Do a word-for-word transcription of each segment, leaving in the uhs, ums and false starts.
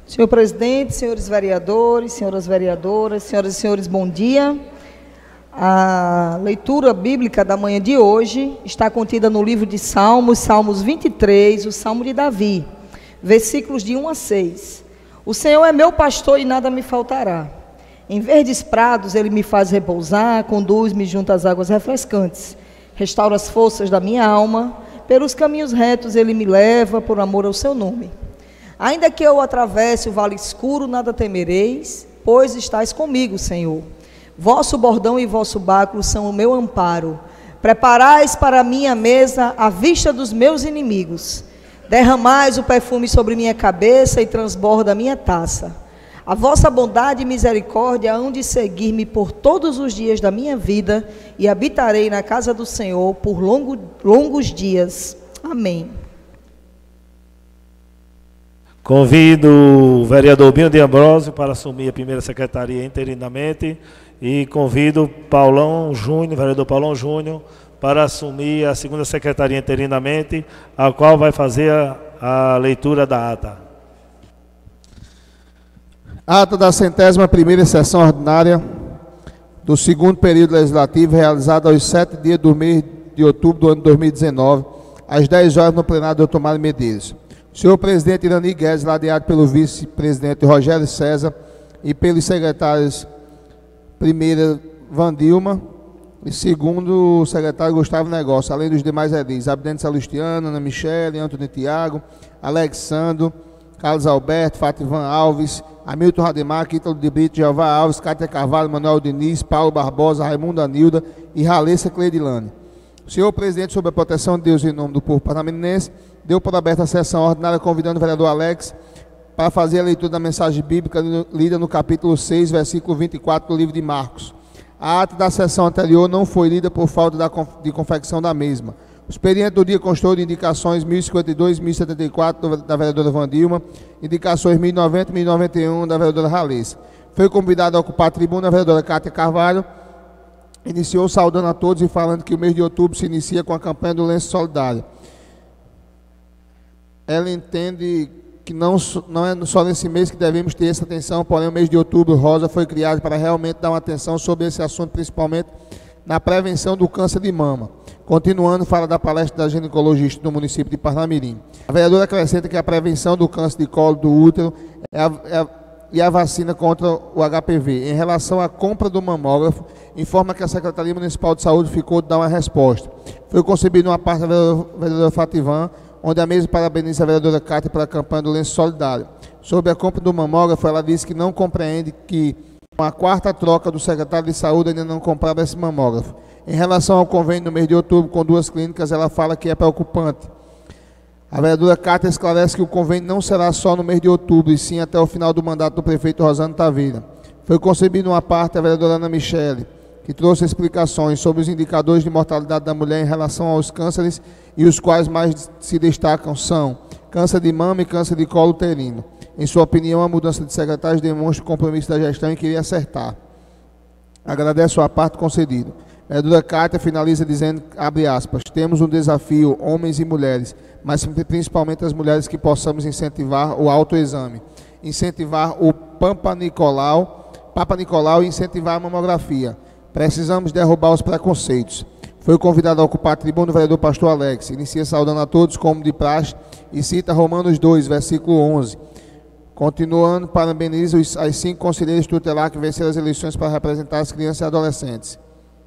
Senhor presidente, senhores vereadores, senhoras vereadoras, senhoras e senhores, bom dia. A leitura bíblica da manhã de hoje está contida no livro de Salmos, Salmos vinte e três, o Salmo de Davi, versículos de um a seis. O Senhor é meu pastor e nada me faltará. Em verdes prados ele me faz repousar, conduz-me junto às águas refrescantes. Restaura as forças da minha alma, pelos caminhos retos ele me leva, por amor ao seu nome. Ainda que eu atravesse o vale escuro, nada temereis, pois estais comigo, Senhor. Vosso bordão e vosso báculo são o meu amparo. Preparais para mim a mesa à vista dos meus inimigos. Derramais o perfume sobre minha cabeça e transborda a minha taça. A vossa bondade e misericórdia hão de seguir-me por todos os dias da minha vida, e habitarei na casa do Senhor por longo, longos dias. Amém. Convido o vereador Binho de Ambrosio para assumir a primeira secretaria interinamente e convido Paulão Júnior, vereador Paulão Júnior, para assumir a segunda secretaria interinamente, a qual vai fazer a, a leitura da ata. Ata da centésima primeira sessão ordinária do segundo período legislativo, realizada aos sete dias do mês de outubro do ano dois mil e dezenove, às dez horas no plenário do Tomás Medeiros. Senhor presidente Irani Guedes, ladeado pelo vice-presidente Rogério César e pelos secretários primeira Vandilma e segundo o secretário Gustavo Negócio, além dos demais edis, Abdente Salustiano, Ana Michele, Antônio Tiago, Alexandro, Carlos Alberto, Fativan Alves, Hamilton Rademar, Ítalo de Brito, Jeová Alves, Cátia Carvalho, Manuel Diniz, Paulo Barbosa, Raimundo Anilda e Ralessa Cleidilane. Senhor presidente, sob a proteção de Deus e em nome do povo parnamirense, deu por aberta a sessão ordinária, convidando o vereador Alex para fazer a leitura da mensagem bíblica lida no capítulo seis, versículo vinte e quatro do livro de Marcos. A ata da sessão anterior não foi lida por falta da, de confecção da mesma. O expediente do dia constou de indicações mil e cinquenta e dois, mil e setenta e quatro da vereadora Vandilma, indicações mil e noventa, mil e noventa e um da vereadora Ralessa. Foi convidada a ocupar a tribuna a vereadora Cátia Carvalho. Iniciou saudando a todos e falando que o mês de outubro se inicia com a campanha do Lenço Solidário. Ela entende que não, não é só nesse mês que devemos ter essa atenção, porém o mês de outubro rosa foi criado para realmente dar uma atenção sobre esse assunto, principalmente na prevenção do câncer de mama. Continuando, fala da palestra da ginecologista do município de Parnamirim. A vereadora acrescenta que a prevenção do câncer de colo do útero é a, é a, e a vacina contra o H P V. Em relação à compra do mamógrafo, informa que a Secretaria Municipal de Saúde ficou de dar uma resposta. Foi concebido uma parte da vereadora Fativan, onde a mesma parabeniza a vereadora Cátia pela campanha do Lenço Solidário. Sobre a compra do mamógrafo, ela disse que não compreende que com a quarta troca do secretário de Saúde ainda não comprava esse mamógrafo. Em relação ao convênio no mês de outubro com duas clínicas, ela fala que é preocupante. A vereadora Cátia esclarece que o convênio não será só no mês de outubro, e sim até o final do mandato do prefeito Rosano Taveira. Foi concebido uma parte a vereadora Ana Michele, que trouxe explicações sobre os indicadores de mortalidade da mulher em relação aos cânceres, e os quais mais se destacam são câncer de mama e câncer de colo uterino. Em sua opinião, a mudança de secretários demonstra o compromisso da gestão e queria acertar. Agradeço a parte concedida. A vereadora Cátia finaliza dizendo, abre aspas, temos um desafio, homens e mulheres, mas principalmente as mulheres, que possamos incentivar o autoexame, incentivar o Papa Nicolau, Papa Nicolau e incentivar a mamografia. Precisamos derrubar os preconceitos. Foi convidado a ocupar a tribuna o vereador pastor Alex. Inicia saudando a todos como de praxe e cita Romanos dois, versículo onze. Continuando, parabeniza as cinco conselheiros tutelares que venceram as eleições para representar as crianças e adolescentes.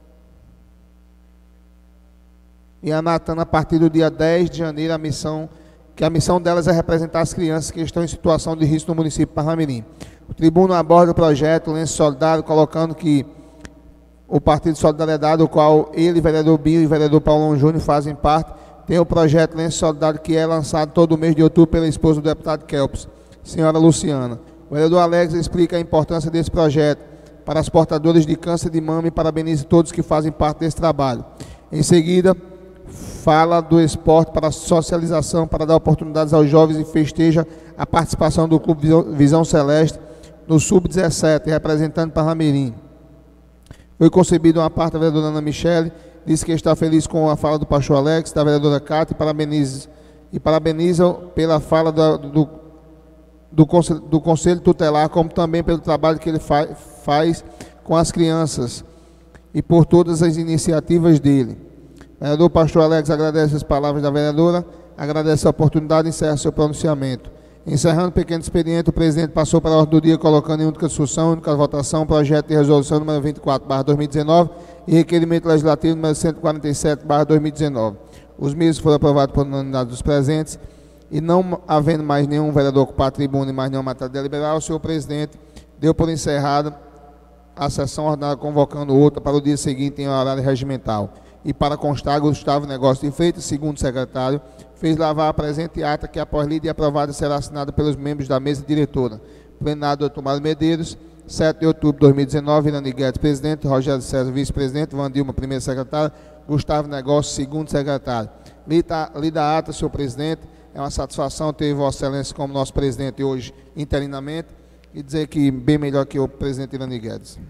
E a Natana, a partir do dia dez de janeiro, a missão, que a missão delas é representar as crianças que estão em situação de risco no município de Parnamirim. O tribuno aborda o projeto Lenço Solidário, colocando que o Partido de Solidariedade, do qual ele, vereador Binho e vereador Paulão Júnior fazem parte, tem o projeto Lenço Solidário, que é lançado todo mês de outubro pela esposa do deputado Kelps, senhora Luciana. O vereador Alex explica a importância desse projeto para as portadoras de câncer de mama e parabeniza todos que fazem parte desse trabalho. Em seguida, fala do esporte para a socialização, para dar oportunidades aos jovens, e festeja a participação do Clube Visão Celeste no sub dezessete, representando Parnamirim. Foi concebida uma parte da vereadora Ana Michele, disse que está feliz com a fala do pastor Alex, da vereadora Cátia, e parabeniza, e parabeniza pela fala do, do do, conselho, do Conselho Tutelar, como também pelo trabalho que ele fa faz com as crianças e por todas as iniciativas dele. O vereador Pastor Alex agradece as palavras da vereadora, agradece a oportunidade e encerra seu pronunciamento. Encerrando o pequeno expediente, o presidente passou para a ordem do dia, colocando em única discussão, única votação, projeto de resolução número vinte e quatro barra dois mil e dezenove e requerimento legislativo número cento e quarenta e sete barra dois mil e dezenove. Os mesmos foram aprovados por unanimidade dos presentes e não havendo mais nenhum vereador ocupar a tribuna e mais nenhuma matéria deliberar, o senhor presidente deu por encerrada a sessão ordenada, convocando outra para o dia seguinte em horário regimental. E para constar, Gustavo Negócio de Freitas, segundo secretário, fez lavar a presente ata que, após lida e aprovada, será assinada pelos membros da mesa diretora. Plenário do Tomás Medeiros, sete de outubro de dois mil e dezenove, Irani Guedes, presidente, Rogério César, vice-presidente, Vandilma, primeiro secretário, Gustavo Negócio, segundo secretário. Lida, lida a ata, senhor presidente, é uma satisfação ter Vossa Excelência como nosso presidente hoje, interinamente, e dizer que bem melhor que o presidente Irani Guedes.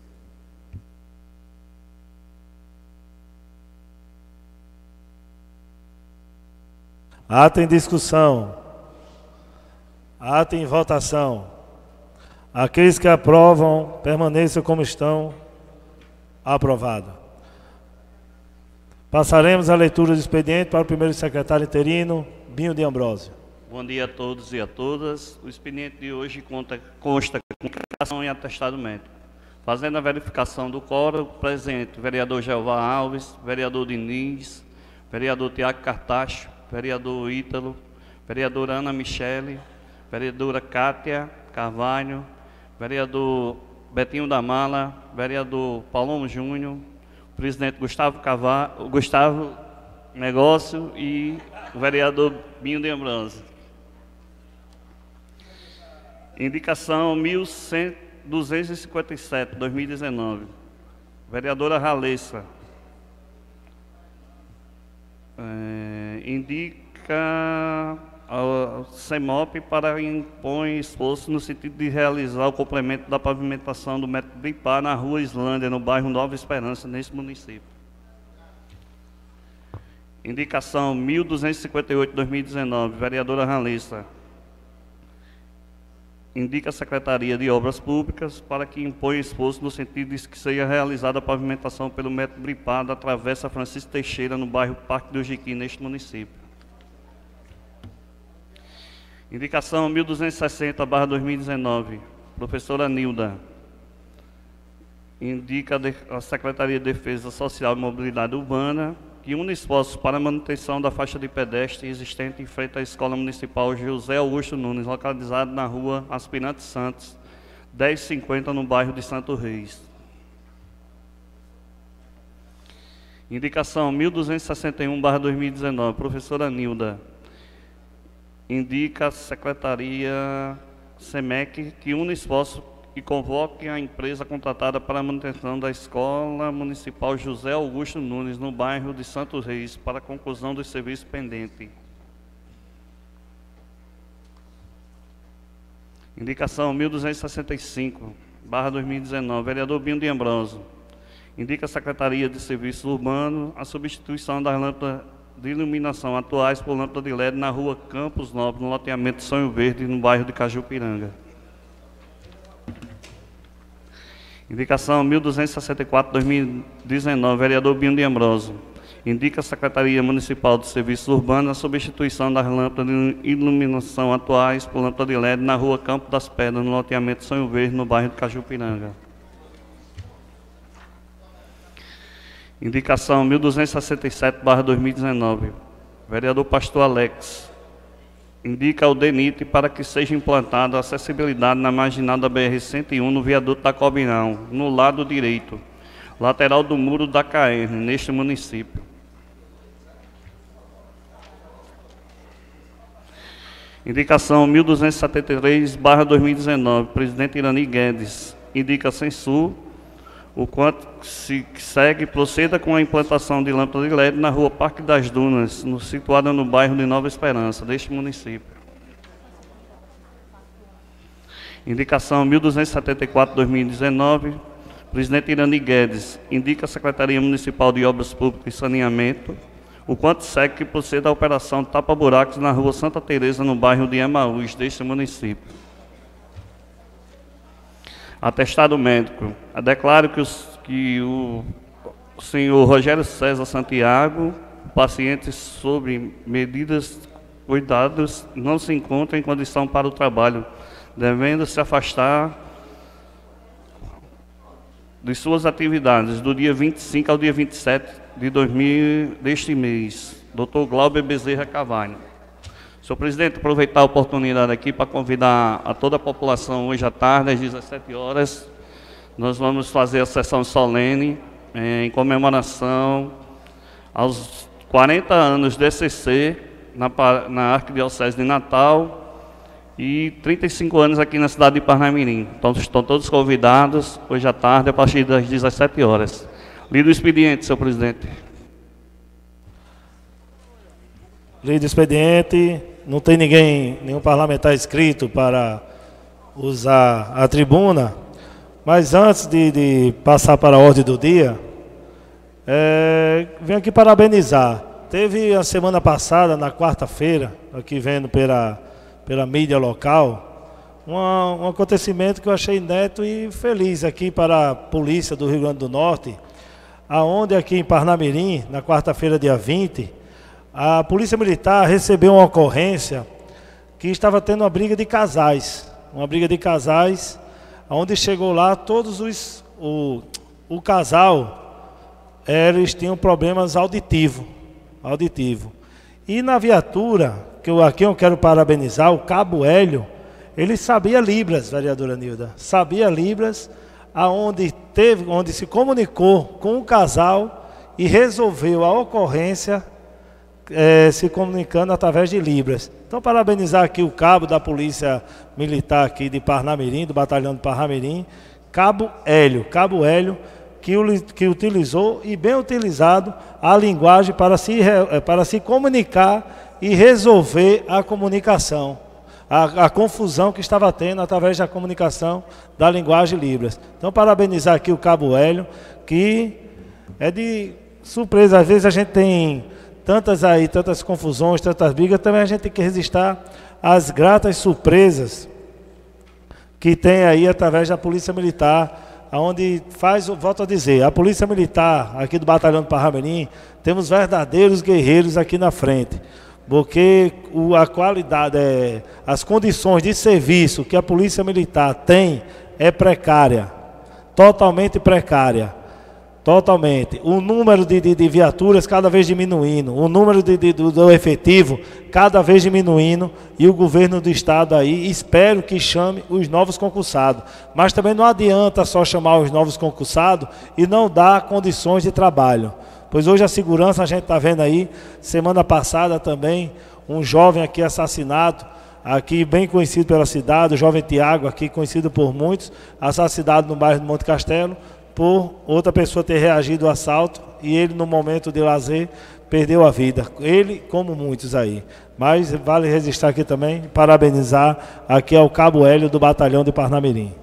Ata em discussão. Ata em votação. Aqueles que aprovam, permaneçam como estão. Aprovado. Passaremos a leitura do expediente para o primeiro secretário interino, Binho de Ambrósio. Bom dia a todos e a todas. O expediente de hoje conta, consta com comunicação e atestado médico. Fazendo a verificação do quórum, presente vereador Jeová Alves, vereador Diniz, vereador Tiago Cartacho, vereador Ítalo, vereadora Ana Michele, vereadora Cátia Carvalho, vereador Betinho da Mala, vereador Paulão Júnior, presidente Gustavo, Cavalho, Gustavo Negócio e o vereador Binho de Ambrósio. Indicação mil duzentos e cinquenta e sete, dois mil e dezenove. Vereadora Ralessa. É, indica ao CEMOP para impor esforço no sentido de realizar o complemento da pavimentação do método Bipar na rua Islândia, no bairro Nova Esperança, neste município. Indicação mil duzentos e cinquenta e oito, dois mil e dezenove, vereadora Ralessa. Indica a Secretaria de Obras Públicas para que imponha esforço no sentido de que seja realizada a pavimentação pelo método Bipar da Travessa Francisco Teixeira, no bairro Parque do Jiqui, neste município. Indicação mil duzentos e sessenta barra dois mil e dezenove, professora Nilda. Indica a Secretaria de Defesa Social e Mobilidade Urbana que une esforços para a manutenção da faixa de pedestre existente em frente à Escola Municipal José Augusto Nunes, localizado na rua Aspirante Santos, dez cinquenta, no bairro de Santo Reis. Indicação mil duzentos e sessenta e um barra dois mil e dezenove, professora Nilda. Indica a Secretaria SEMEC que une esforços e convoque a empresa contratada para a manutenção da Escola Municipal José Augusto Nunes, no bairro de Santos Reis, para a conclusão dos serviços pendentes. Indicação mil duzentos e sessenta e cinco barra dois mil e dezenove, vereador Binho de Ambrósio. Indica a Secretaria de Serviços Urbanos a substituição das lâmpadas de iluminação atuais por lâmpada de L E D na rua Campos Novos, no loteamento Sonho Verde, no bairro de Cajupiranga. Indicação mil duzentos e sessenta e quatro, dois mil e dezenove, vereador Binho de Ambrósio. Indica a Secretaria Municipal de Serviços Urbanos a substituição das lâmpadas de iluminação atuais por lâmpada de L E D na rua Campo das Pedras, no loteamento Sonho Verde, no bairro de Cajupiranga. Indicação mil duzentos e sessenta e sete barra dois mil e dezenove, vereador Pastor Alex. Indica ao DENIT para que seja implantada a acessibilidade na marginal da B R cento e um no viaduto da Cobinão, no lado direito, lateral do muro da C A E R, neste município. Indicação mil duzentos e setenta e três barra dois mil e dezenove, presidente Irani Guedes. Indica censur o quanto se segue proceda com a implantação de lâmpada de L E D na rua Parque das Dunas, no, situada no bairro de Nova Esperança, deste município. Indicação mil duzentos e setenta e quatro barra dois mil e dezenove, presidente Irani Guedes. Indica a Secretaria Municipal de Obras Públicas e Saneamento o quanto segue que proceda a operação tapa-buracos na rua Santa Teresa, no bairro de Emaús, deste município. Atestado médico. Eu declaro que, os, que o, o senhor Rogério César Santiago, paciente sobre medidas cuidados, não se encontra em condição para o trabalho, devendo se afastar de suas atividades do dia vinte e cinco ao dia vinte e sete de dois mil deste mês. doutor Glauber Bezerra Carvalho. Senhor presidente, aproveitar a oportunidade aqui para convidar a toda a população hoje à tarde, às dezessete horas, nós vamos fazer a sessão solene eh, em comemoração aos quarenta anos do E C C na, na Arquidiocese de Natal e trinta e cinco anos aqui na cidade de Parnamirim. Então, estão todos convidados hoje à tarde, a partir das dezessete horas. Lido o expediente, senhor presidente. Lido o expediente. Não tem ninguém, nenhum parlamentar inscrito para usar a tribuna. Mas antes de, de passar para a ordem do dia, é, venho aqui parabenizar. Teve a semana passada, na quarta-feira, aqui vendo pela, pela mídia local, uma, um acontecimento que eu achei neto e feliz aqui para a polícia do Rio Grande do Norte, aonde aqui em Parnamirim, na quarta-feira, dia vinte, a Polícia Militar recebeu uma ocorrência que estava tendo uma briga de casais, uma briga de casais, onde chegou lá todos os, o, o casal, eles tinham problemas auditivos, auditivo. E na viatura, que eu, aqui eu quero parabenizar, o Cabo Hélio, ele sabia Libras, vereadora Nilda, sabia Libras, aonde teve, onde se comunicou com o casal e resolveu a ocorrência É, se comunicando através de Libras. Então, parabenizar aqui o cabo da Polícia Militar aqui de Parnamirim, do Batalhão de Parnamirim, Cabo Hélio, Cabo Hélio, que, que utilizou e bem utilizado a linguagem para se, para se comunicar e resolver a comunicação, a, a confusão que estava tendo através da comunicação da linguagem Libras. Então, parabenizar aqui o Cabo Hélio, que é de surpresa, às vezes a gente tem tantas aí, tantas confusões, tantas brigas, também a gente tem que resistir às gratas surpresas que tem aí através da Polícia Militar, onde faz, volto a dizer, a Polícia Militar aqui do Batalhão de Parnamirim, temos verdadeiros guerreiros aqui na frente, porque o, a qualidade, é, as condições de serviço que a Polícia Militar tem é precária, totalmente precária. Totalmente. O número de, de, de viaturas cada vez diminuindo, o número de, de, do, do efetivo cada vez diminuindo, e o governo do estado aí, espero que chame os novos concursados. Mas também não adianta só chamar os novos concursados e não dar condições de trabalho. Pois hoje a segurança, a gente está vendo aí, semana passada também, um jovem aqui assassinado, aqui bem conhecido pela cidade, o jovem Tiago, aqui conhecido por muitos, assassinado no bairro do Monte Castelo, por outra pessoa ter reagido ao assalto, e ele, no momento de lazer, perdeu a vida. Ele, como muitos aí. Mas vale registrar aqui também, parabenizar aqui ao Cabo Hélio do Batalhão de Parnamirim.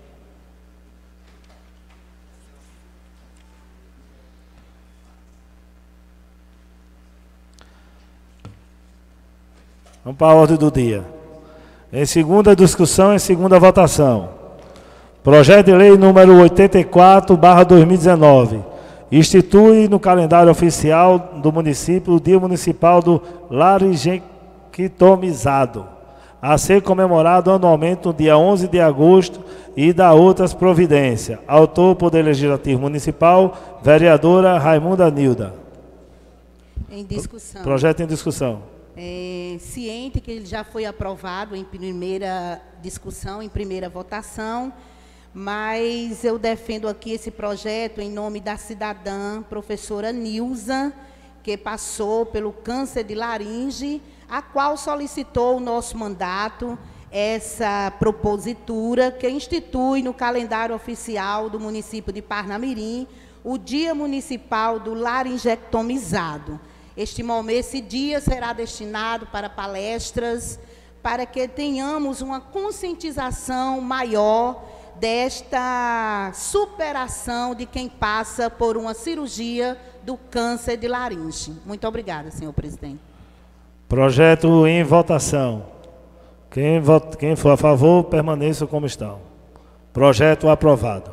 Vamos para a ordem do dia. Em segunda discussão, em segunda votação. Projeto de lei número oitenta e quatro barra dois mil e dezenove. Institui no calendário oficial do município o Dia Municipal do Laringeectomizado, a ser comemorado anualmente no dia onze de agosto, e da outras providências. Autor, Poder Legislativo Municipal, vereadora Raimunda Nilda. Em discussão. Projeto em discussão. É, ciente que ele já foi aprovado em primeira discussão, em primeira votação, mas eu defendo aqui esse projeto em nome da cidadã professora Nilza, que passou pelo câncer de laringe, a qual solicitou o nosso mandato essa propositura que institui no calendário oficial do município de Parnamirim o Dia Municipal do Laringeectomizado. Este momento, esse dia será destinado para palestras, para que tenhamos uma conscientização maior desta superação de quem passa por uma cirurgia do câncer de laringe. Muito obrigada, senhor presidente. Projeto em votação. Quem, vota, quem for a favor, permaneça como estão. Projeto aprovado.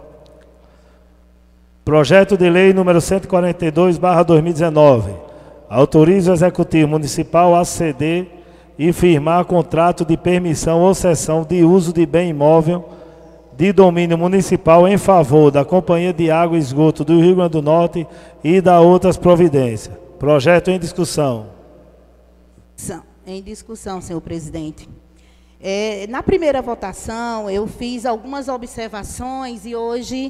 Projeto de lei número cento e quarenta e dois barra dois mil e dezenove. Autoriza o Executivo Municipal a ceder e firmar contrato de permissão ou cessão de uso de bem imóvel de domínio municipal em favor da Companhia de Água e Esgoto do Rio Grande do Norte e da outras providências. Projeto em discussão. Em discussão, senhor presidente. É, na primeira votação, eu fiz algumas observações e hoje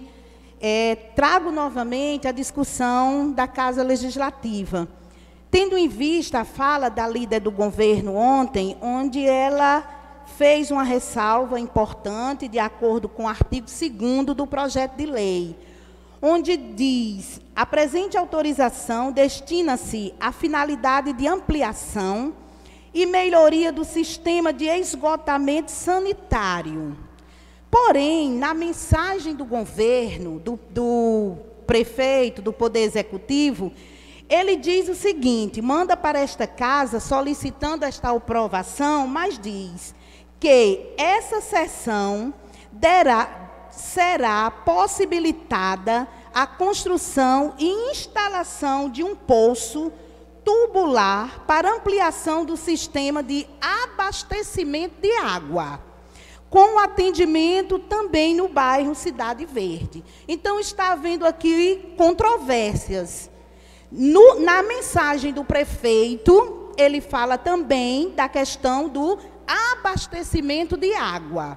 é, trago novamente a discussão da Casa Legislativa. Tendo em vista a fala da líder do governo ontem, onde ela fez uma ressalva importante de acordo com o artigo segundo do projeto de lei, onde diz: a presente autorização destina-se à finalidade de ampliação e melhoria do sistema de esgotamento sanitário. Porém, na mensagem do governo, do, do prefeito, do Poder Executivo, ele diz o seguinte: manda para esta casa solicitando esta aprovação, mas diz que essa sessão derá, será possibilitada a construção e instalação de um poço tubular para ampliação do sistema de abastecimento de água, com atendimento também no bairro Cidade Verde. Então, está havendo aqui controvérsias. No, na mensagem do prefeito, ele fala também da questão do abastecimento de água.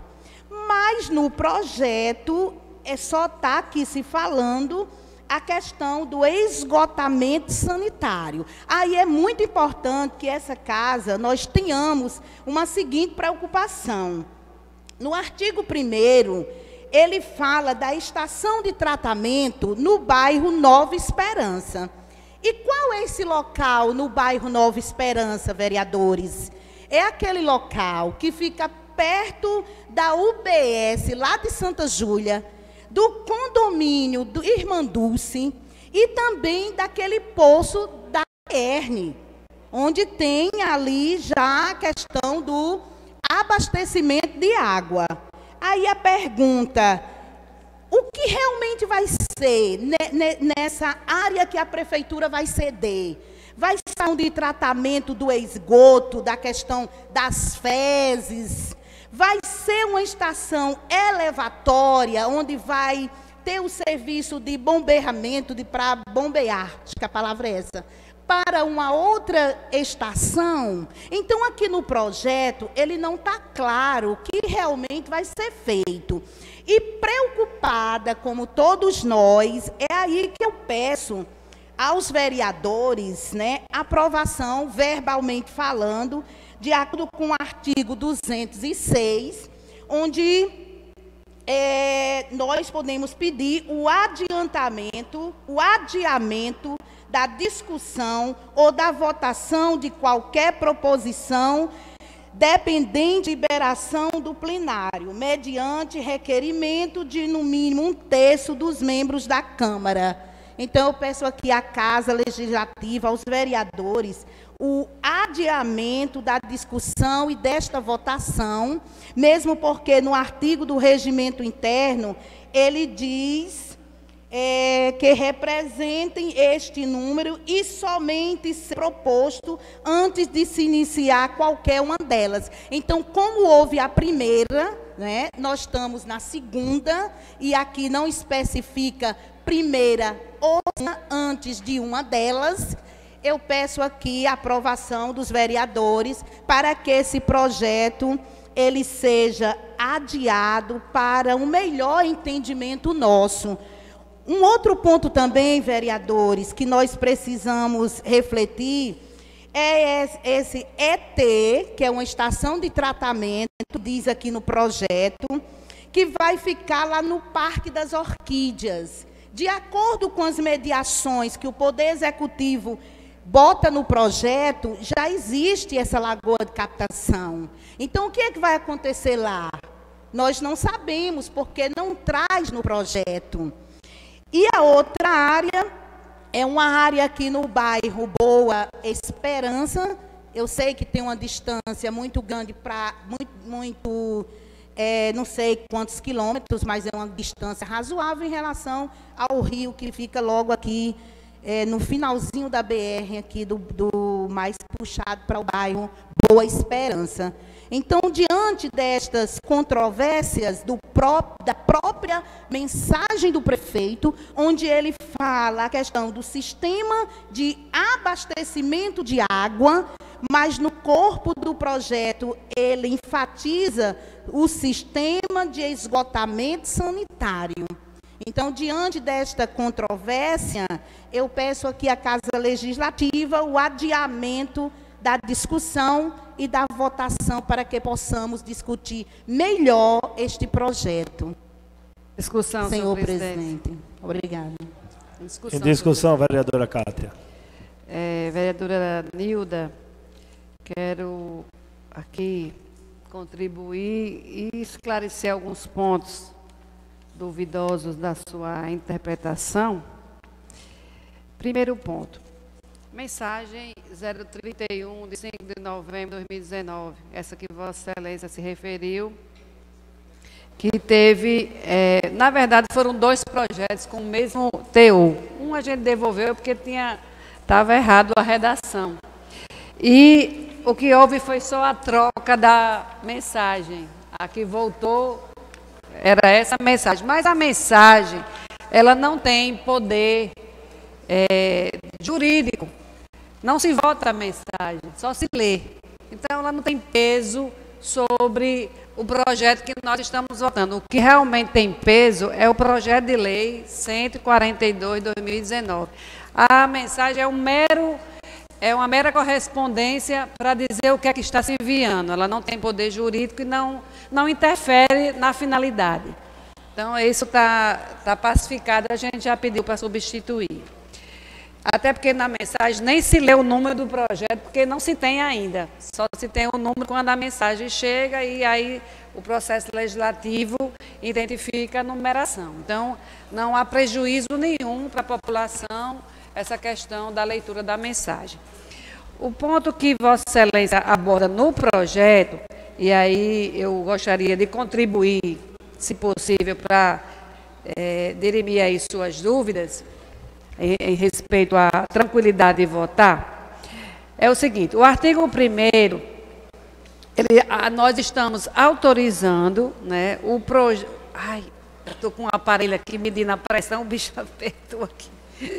Mas no projeto, é só está aqui se falando a questão do esgotamento sanitário. Aí é muito importante que essa casa, nós tenhamos uma seguinte preocupação. No artigo primeiro, ele fala da estação de tratamento no bairro Nova Esperança. E qual é esse local no bairro Nova Esperança, vereadores? É aquele local que fica perto da U B S, lá de Santa Júlia, do condomínio do Irmã Dulce e também daquele poço da Erne, onde tem ali já a questão do abastecimento de água. Aí a pergunta: o que realmente vai ser nessa área que a prefeitura vai ceder? Vai ser um de tratamento do esgoto, da questão das fezes? Vai ser uma estação elevatória, onde vai ter o serviço de bombeamento, de para bombear, acho que a palavra é essa, para uma outra estação? Então, aqui no projeto, ele não está claro o que realmente vai ser feito. E preocupada, como todos nós, é aí que eu peço aos vereadores, né, aprovação, verbalmente falando, de acordo com o artigo duzentos e seis, onde é, nós podemos pedir o adiantamento, o adiamento da discussão ou da votação de qualquer proposição dependente de liberação do plenário, mediante requerimento de, no mínimo, um terço dos membros da Câmara. Então, eu peço aqui à Casa Legislativa, aos vereadores, o adiamento da discussão e desta votação, mesmo porque no artigo do regimento interno, ele diz é, que representem este número e somente ser proposto antes de se iniciar qualquer uma delas. Então, como houve a primeira, né, nós estamos na segunda, e aqui não especifica primeira ou antes de uma delas, eu peço aqui a aprovação dos vereadores para que esse projeto ele seja adiado para um melhor entendimento nosso. Um outro ponto também, vereadores, que nós precisamos refletir é esse E T, que é uma estação de tratamento, diz aqui no projeto, que vai ficar lá no Parque das Orquídeas. De acordo com as mediações que o Poder Executivo bota no projeto, já existe essa lagoa de captação. Então, o que é que vai acontecer lá? Nós não sabemos, porque não traz no projeto. E a outra área é uma área aqui no bairro Boa Esperança. Eu sei que tem uma distância muito grande para muito, muito é, não sei quantos quilômetros, mas é uma distância razoável em relação ao rio que fica logo aqui é, no finalzinho da B R, aqui do, do mais puxado para o bairro Boa Esperança. Então, diante destas controvérsias do pró da própria mensagem do prefeito, onde ele fala a questão do sistema de abastecimento de água, mas no corpo do projeto ele enfatiza o sistema de esgotamento sanitário. Então, diante desta controvérsia, eu peço aqui à Casa Legislativa o adiamento da discussão e da votação para que possamos discutir melhor este projeto. Discussão, senhor, senhor presidente. presidente. Obrigada. Discussão, em discussão, vereadora Cátia. É, vereadora Nilda, quero aqui contribuir e esclarecer alguns pontos duvidosos da sua interpretação. Primeiro ponto. Mensagem zero trinta e um, de cinco de novembro de dois mil e dezenove, essa que Vossa Excelência se referiu, que teve, é, na verdade, foram dois projetos com o mesmo teor. Um a gente devolveu porque tinha, estava errado a redação. E o que houve foi só a troca da mensagem. A que voltou era essa mensagem. Mas a mensagem, ela não tem poder é, jurídico. Não se vota a mensagem, só se lê. Então, ela não tem peso sobre o projeto que nós estamos votando. O que realmente tem peso é o projeto de lei cento e quarenta e dois de dois mil e dezenove. A mensagem é um mero, é uma mera correspondência para dizer o que é que está se enviando. Ela não tem poder jurídico e não, não interfere na finalidade. Então, isso está tá pacificado, a gente já pediu para substituir. Até porque na mensagem nem se lê o número do projeto, porque não se tem ainda. Só se tem o número quando a mensagem chega e aí o processo legislativo identifica a numeração. Então, não há prejuízo nenhum para a população essa questão da leitura da mensagem. O ponto que Vossa Excelência aborda no projeto, e aí eu gostaria de contribuir, se possível, para é, dirimir aí suas dúvidas, Em, em respeito à tranquilidade de votar, é o seguinte: o artigo primeiro, ele, a, nós estamos autorizando, né, o projeto. Ai, eu estou com um aparelho aqui medindo a pressão, o bicho apertou aqui.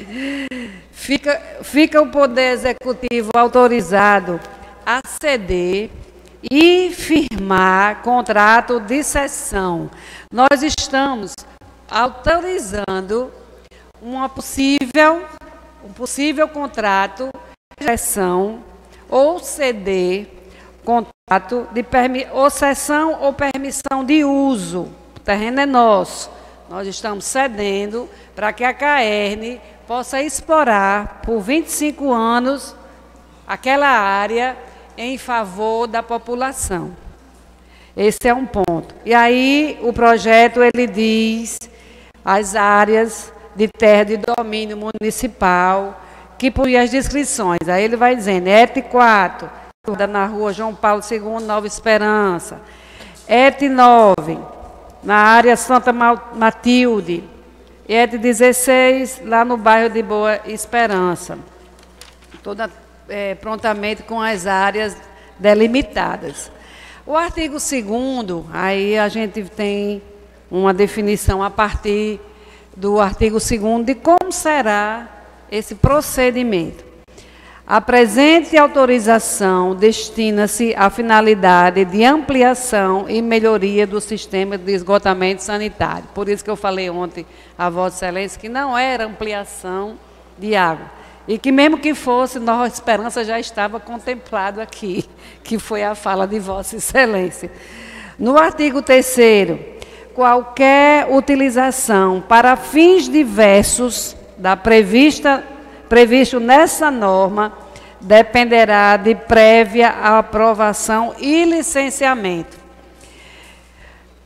Fica, fica o Poder Executivo autorizado a ceder e firmar contrato de cessão. Nós estamos autorizando uma possível, um possível contrato de cessão ou ceder contrato de permi ou cessão ou permissão de uso. O terreno é nosso. Nós estamos cedendo para que a CAERN possa explorar por vinte e cinco anos aquela área em favor da população. Esse é um ponto. E aí o projeto ele diz as áreas de terra de domínio municipal, que por as descrições. Aí ele vai dizendo, E T quatro, na rua João Paulo segundo, Nova Esperança. E T nove, na área Santa Matilde. E T dezesseis, lá no bairro de Boa Esperança. Toda é, prontamente com as áreas delimitadas. O artigo segundo, aí a gente tem uma definição a partir do artigo segundo de como será esse procedimento. A presente autorização destina-se à finalidade de ampliação e melhoria do sistema de esgotamento sanitário. Por isso que eu falei ontem a Vossa Excelência que não era ampliação de água. E que mesmo que fosse, Nova Esperança já estava contemplado aqui, que foi a fala de Vossa Excelência. No artigo terceiro, qualquer utilização para fins diversos da prevista, previsto nessa norma dependerá de prévia aprovação e licenciamento.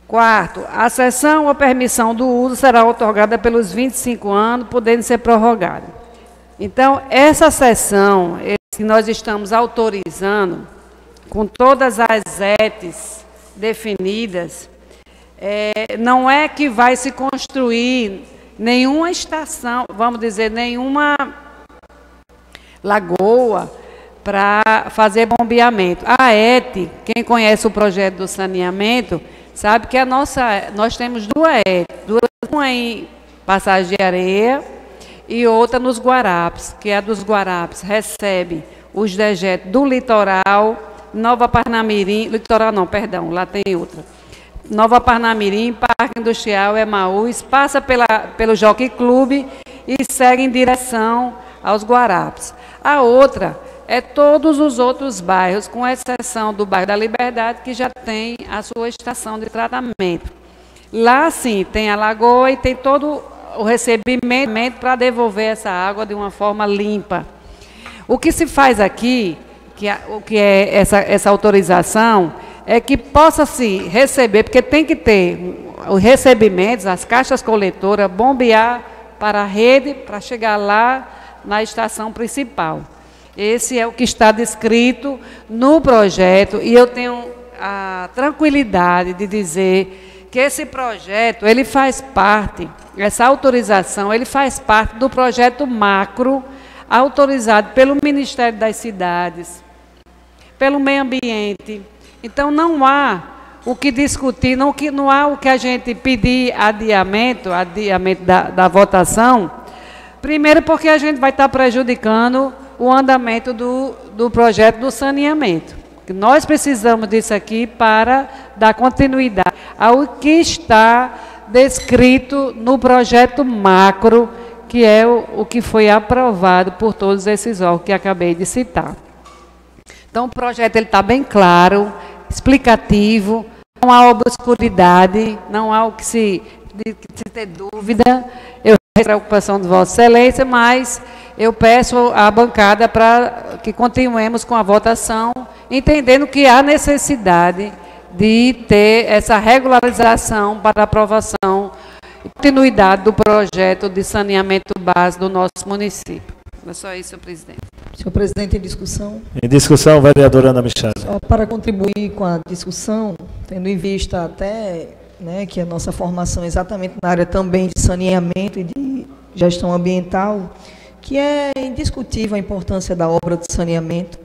Quarto, a cessão ou permissão do uso será otorgada pelos vinte e cinco anos, podendo ser prorrogada. Então, essa cessão que nós estamos autorizando, com todas as etes definidas, é, não é que vai se construir nenhuma estação, vamos dizer, nenhuma lagoa para fazer bombeamento. A E T, quem conhece o projeto do saneamento, sabe que a nossa, nós temos duas E T, duas, uma em Passagem de Areia e outra nos Guarapes, que a dos Guarapes recebe os dejetos do litoral, Nova Parnamirim, litoral não, perdão, lá tem outra. Nova Parnamirim, Parque Industrial, Emaús, passa pela, pelo Jockey Clube e segue em direção aos Guarapes. A outra é todos os outros bairros, com exceção do bairro da Liberdade, que já tem a sua estação de tratamento. Lá, sim, tem a lagoa e tem todo o recebimento para devolver essa água de uma forma limpa. O que se faz aqui, que é, o que é essa, essa autorização, é que possa se receber, porque tem que ter os recebimentos, as caixas coletoras, bombear para a rede, para chegar lá na estação principal. Esse é o que está descrito no projeto, e eu tenho a tranquilidade de dizer que esse projeto, ele faz parte, essa autorização, ele faz parte do projeto macro, autorizado pelo Ministério das Cidades, pelo Meio Ambiente. Então, não há o que discutir, não, não há o que a gente pedir adiamento, adiamento da, da votação, primeiro porque a gente vai estar prejudicando o andamento do, do projeto do saneamento. Nós precisamos disso aqui para dar continuidade ao que está descrito no projeto macro, que é o, o que foi aprovado por todos esses órgãos que acabei de citar. Então, o projeto está bem claro, explicativo, não há obscuridade, não há o que se, de, que se ter dúvida. Eu respeito a preocupação de Vossa Excelência, mas eu peço à bancada para que continuemos com a votação, entendendo que há necessidade de ter essa regularização para aprovação e continuidade do projeto de saneamento básico do nosso município. É só isso, senhor presidente. Senhor presidente, em discussão. Em discussão, vereadora Ana Michele. Só para contribuir com a discussão, tendo em vista até, né, que a nossa formação é exatamente na área também de saneamento e de gestão ambiental, que é indiscutível a importância da obra de saneamento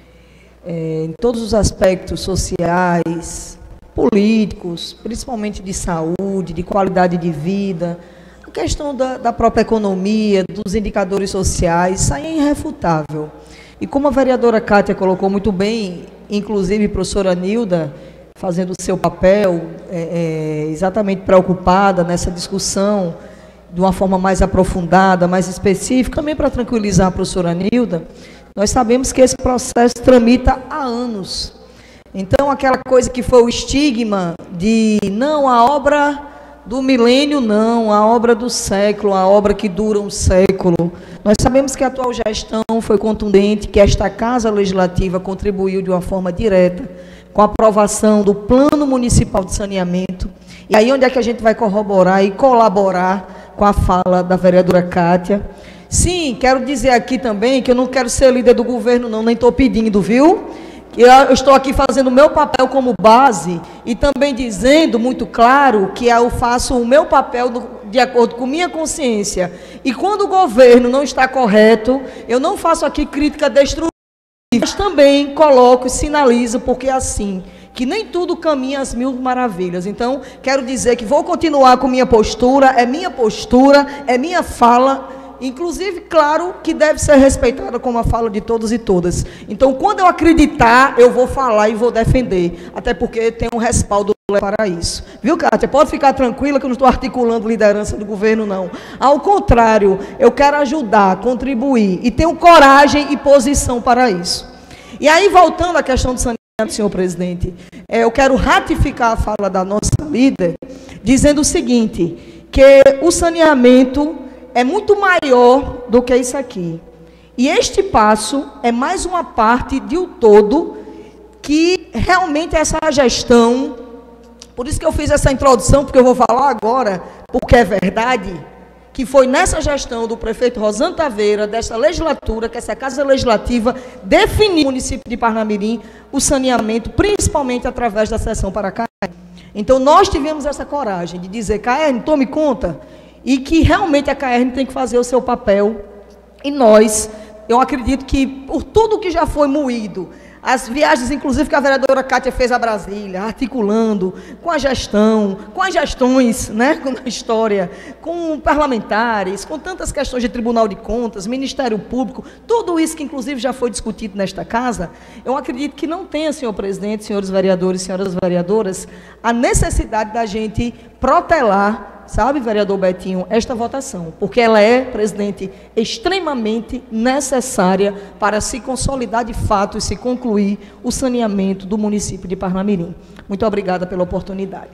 é, em todos os aspectos sociais, políticos, principalmente de saúde, de qualidade de vida, a questão da, da própria economia, dos indicadores sociais, isso aí é irrefutável. E como a vereadora Cátia colocou muito bem, inclusive a professora Nilda, fazendo o seu papel, é, é, exatamente preocupada nessa discussão, de uma forma mais aprofundada, mais específica, também para tranquilizar a professora Nilda, nós sabemos que esse processo tramita há anos. Então, aquela coisa que foi o estigma de, não, a obra do milênio, não, a obra do século, a obra que dura um século. Nós sabemos que a atual gestão foi contundente, que esta Casa Legislativa contribuiu de uma forma direta com a aprovação do Plano Municipal de Saneamento. E aí onde é que a gente vai corroborar e colaborar com a fala da vereadora Cátia. Sim, quero dizer aqui também que eu não quero ser líder do governo, não, nem estou pedindo, viu? Eu estou aqui fazendo o meu papel como base e também dizendo muito claro que eu faço o meu papel do, de acordo com minha consciência. E quando o governo não está correto, eu não faço aqui crítica destrutiva, mas também coloco e sinalizo, porque é assim, que nem tudo caminha às mil maravilhas. Então, quero dizer que vou continuar com minha postura, é minha postura, é minha fala, inclusive, claro, que deve ser respeitada como a fala de todos e todas. Então, quando eu acreditar, eu vou falar e vou defender, até porque tem um respaldo para isso. Viu, Cátia? Pode ficar tranquila que eu não estou articulando liderança do governo, não. Ao contrário, eu quero ajudar, contribuir, e tenho coragem e posição para isso. E aí, voltando à questão do saneamento, senhor presidente, é, eu quero ratificar a fala da nossa líder, dizendo o seguinte, que o saneamento é muito maior do que isso aqui. E este passo é mais uma parte de um todo que realmente essa gestão Por isso que eu fiz essa introdução, porque eu vou falar agora, porque é verdade, que foi nessa gestão do prefeito Rosano Taveira, dessa legislatura, que essa Casa Legislativa definiu no município de Parnamirim o saneamento, principalmente através da seção para a C A E R N. Então, nós tivemos essa coragem de dizer, C A E R N, tome conta, e que realmente a C A E R N tem que fazer o seu papel. E nós, eu acredito que, por tudo que já foi moído, as viagens, inclusive, que a vereadora Cátia fez a Brasília, articulando com a gestão, com as gestões, né, com a história, com parlamentares, com tantas questões de Tribunal de Contas, Ministério Público, tudo isso que, inclusive, já foi discutido nesta casa, eu acredito que não tenha, senhor presidente, senhores vereadores, senhoras vereadoras, a necessidade da gente protelar, sabe, vereador Betinho, esta votação, porque ela é, presidente, extremamente necessária para se consolidar de fato e se concluir o saneamento do município de Parnamirim. Muito obrigada pela oportunidade.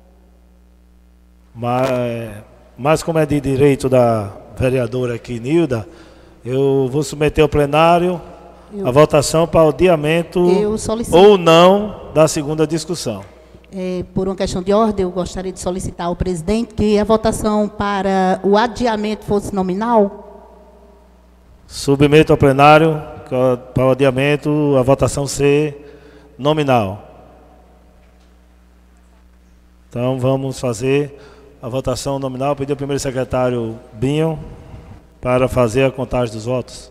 Mas, mas como é de direito da vereadora aqui, Nilda, eu vou submeter ao plenário eu, a votação para o adiamento ou não da segunda discussão. É, por uma questão de ordem, eu gostaria de solicitar ao presidente que a votação para o adiamento fosse nominal. Submeto ao plenário para o adiamento, a votação ser nominal. Então, vamos fazer a votação nominal. Pedir ao primeiro secretário Binho para fazer a contagem dos votos.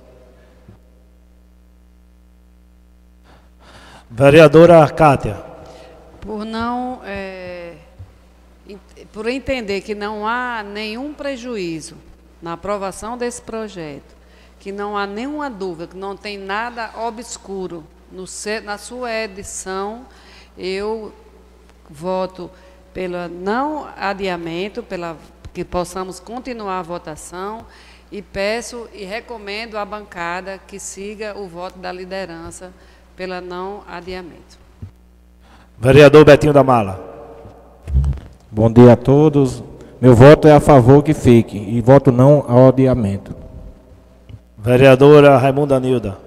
Vereadora Cátia. Por não, é, por entender que não há nenhum prejuízo na aprovação desse projeto, que não há nenhuma dúvida, que não tem nada obscuro no, na sua edição, eu voto pelo não adiamento, pela, que possamos continuar a votação, e peço e recomendo à bancada que siga o voto da liderança pela não adiamento. Vereador Betinho da Mala. Bom dia a todos. Meu voto é a favor que fique e voto não ao adiamento. Vereadora Raimunda Nilda.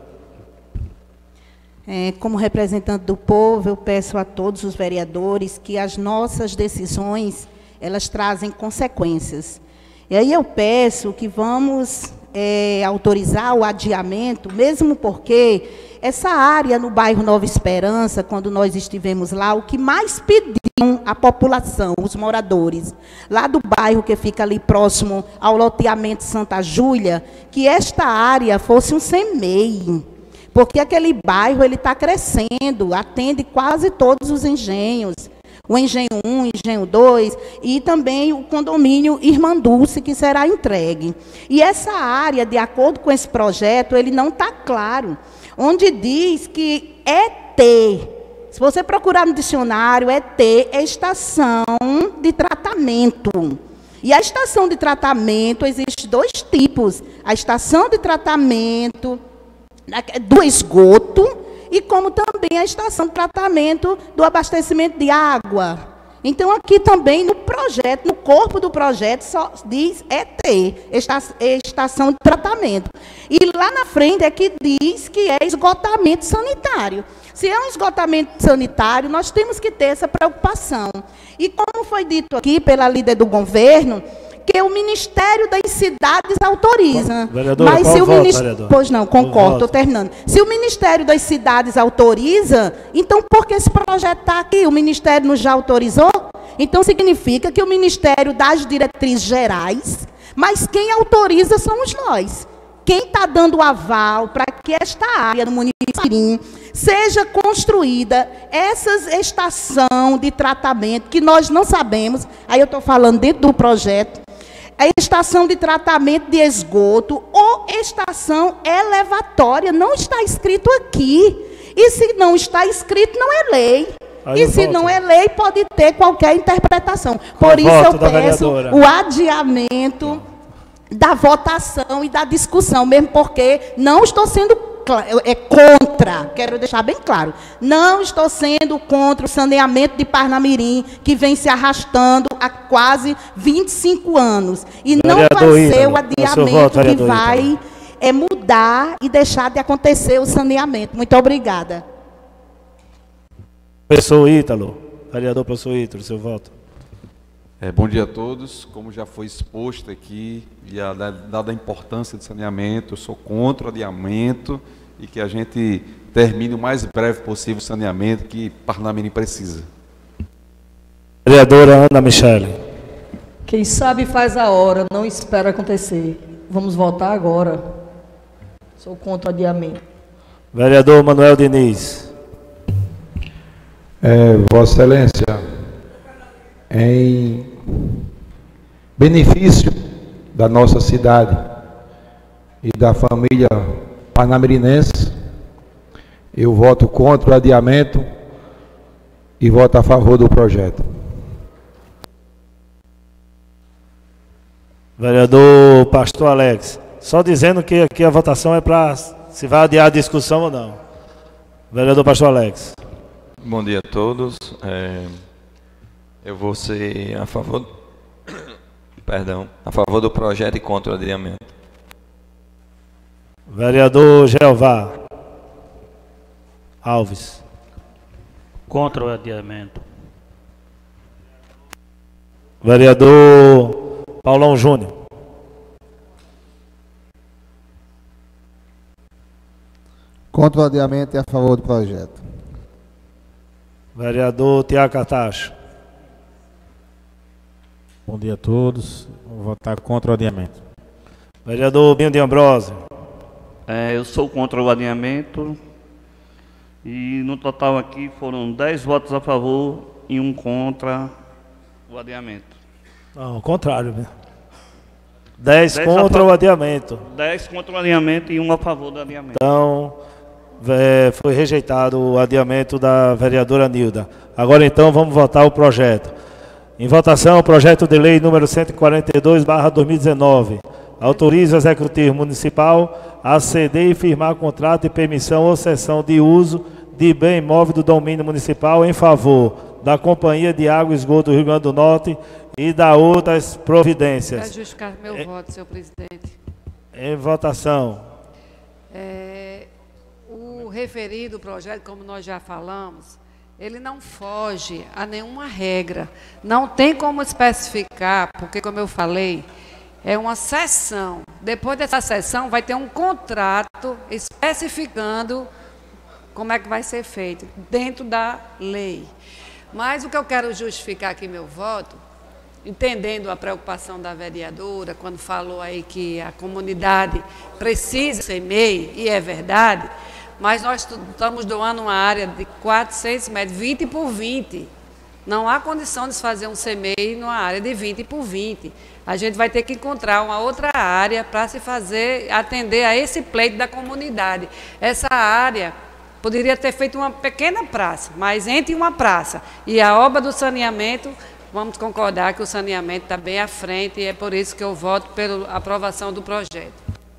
É, como representante do povo, eu peço a todos os vereadores que as nossas decisões, elas trazem consequências. E aí eu peço que vamos é, autorizar o adiamento, mesmo porque essa área no bairro Nova Esperança, quando nós estivemos lá, o que mais pediam a população, os moradores, lá do bairro que fica ali próximo ao loteamento Santa Júlia, que esta área fosse um CEMEI, porque aquele bairro ele está crescendo, atende quase todos os engenhos, o Engenho um, Engenho dois, e também o condomínio Irmã Dulce, que será entregue. E essa área, de acordo com esse projeto, ele não está claro, onde diz que E T, se você procurar no dicionário, E T é estação de tratamento. E a estação de tratamento, existe dois tipos, a estação de tratamento do esgoto, e como também a estação de tratamento do abastecimento de água. Então, aqui também no projeto, no corpo do projeto, só diz E T, estação de tratamento. E lá na frente é que diz que é esgotamento sanitário. Se é um esgotamento sanitário, nós temos que ter essa preocupação. E como foi dito aqui pela líder do governo, que o Ministério das Cidades autoriza. Vereadora, mas se o voto, ministério, vereadora? pois não, concordo, estou terminando. Se o Ministério das Cidades autoriza, então por que esse projeto está aqui? O Ministério nos já autorizou? Então significa que o Ministério dá as diretrizes gerais, mas quem autoriza somos nós. Quem está dando o aval para que esta área do município seja construída, essa estação de tratamento, que nós não sabemos, aí eu estou falando dentro do projeto, a estação de tratamento de esgoto ou estação elevatória, não está escrito aqui. E se não está escrito, não é lei. Aí e se volto. não é lei, pode ter qualquer interpretação. Com Por isso voto eu da peço vereadora. o adiamento da votação e da discussão, mesmo porque não estou sendo é contra, quero deixar bem claro, não estou sendo contra o saneamento de Parnamirim, que vem se arrastando há quase vinte e cinco anos. E não Vereador vai ser Ítalo, o adiamento voto, que vereador vai é, mudar e deixar de acontecer o saneamento. Muito obrigada. Professor Ítalo. Vereador professor Ítalo, seu voto. É, bom dia a todos. Como já foi exposto aqui, e a, dada a importância do saneamento, eu sou contra o adiamento e que a gente termine o mais breve possível o saneamento que Parnamirim precisa. Vereadora Ana Michele. Quem sabe faz a hora, não espera acontecer. Vamos votar agora. Sou contra o adiamento. Vereador Manuel Diniz. É, Vossa Excelência, em benefício da nossa cidade e da família parnamirinense, eu voto contra o adiamento e voto a favor do projeto. Vereador Pastor Alex. Só dizendo que aqui a votação é para se vai adiar a discussão ou não. Vereador Pastor Alex. Bom dia a todos. É, eu vou ser a favor, perdão, a favor do projeto e contra o adiamento. Vereador Jeová Alves. Contra o adiamento. Vereador Paulão Júnior. Contra o adiamento e a favor do projeto. Vereador Tiago Cartacho. Bom dia a todos. Vou votar contra o adiamento. Vereador Binho de Ambrosio. É, eu sou contra o adiamento e no total aqui foram dez votos a favor e um contra o adiamento. Não, ao contrário, né? dez contra o adiamento. dez contra o adiamento e um a favor do adiamento. Então, é, foi rejeitado o adiamento da vereadora Nilda. Agora então vamos votar o projeto. Em votação, o projeto de lei número cento e quarenta e dois barra dois mil e dezenove. Autoriza o Executivo Municipal a ceder e firmar contrato de permissão ou cessão de uso de bem imóvel do domínio municipal em favor da Companhia de Água e Esgoto do Rio Grande do Norte e da outras providências. Quero justificar meu é, voto, senhor presidente. Em votação. É, o referido projeto, como nós já falamos, ele não foge a nenhuma regra. Não tem como especificar, porque, como eu falei, é uma sessão. Depois dessa sessão, vai ter um contrato especificando como é que vai ser feito, dentro da lei. Mas o que eu quero justificar aqui meu voto, entendendo a preocupação da vereadora, quando falou aí que a comunidade precisa ser M E I, e é verdade, mas nós estamos doando uma área de quatrocentos metros, vinte por vinte. Não há condição de se fazer um C M E I numa área de vinte por vinte. A gente vai ter que encontrar uma outra área para se fazer, atender a esse pleito da comunidade. Essa área poderia ter feito uma pequena praça, mas entre uma praça e a obra do saneamento, vamos concordar que o saneamento está bem à frente e é por isso que eu voto pela aprovação do projeto.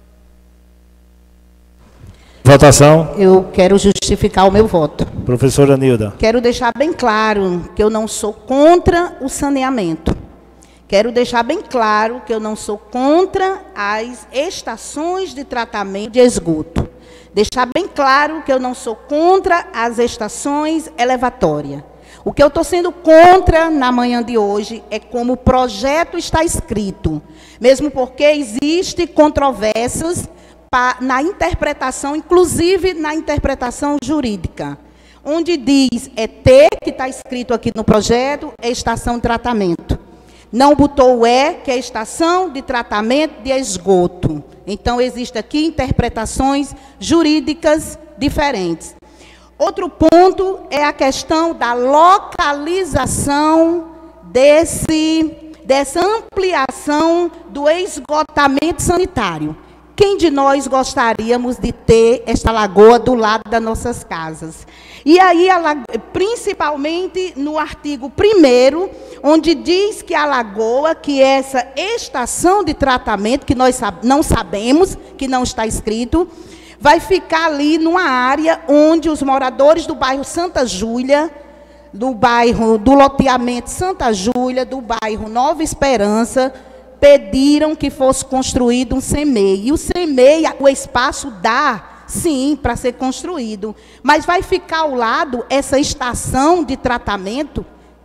Votação. Eu quero justificar o meu voto. Professora Nilda. Quero deixar bem claro que eu não sou contra o saneamento. Quero deixar bem claro que eu não sou contra as estações de tratamento de esgoto. Deixar bem claro que eu não sou contra as estações elevatórias. O que eu estou sendo contra na manhã de hoje é como o projeto está escrito. Mesmo porque existe controvérsias na interpretação, inclusive na interpretação jurídica. Onde diz é T, que está escrito aqui no projeto, é estação de tratamento. Não botou o E, que é estação de tratamento de esgoto. Então, existem aqui interpretações jurídicas diferentes. Outro ponto é a questão da localização desse, dessa ampliação do esgotamento sanitário. Quem de nós gostaríamos de ter esta lagoa do lado das nossas casas? E aí, a, principalmente no artigo primeiro, onde diz que a lagoa, que é essa estação de tratamento, que nós não sabemos, que não está escrito, vai ficar ali numa área onde os moradores do bairro Santa Júlia, do bairro do loteamento Santa Júlia, do bairro Nova Esperança, pediram que fosse construído um C M E I. E o C M E I, o espaço dá, sim, para ser construído. Mas vai ficar ao lado essa estação de tratamento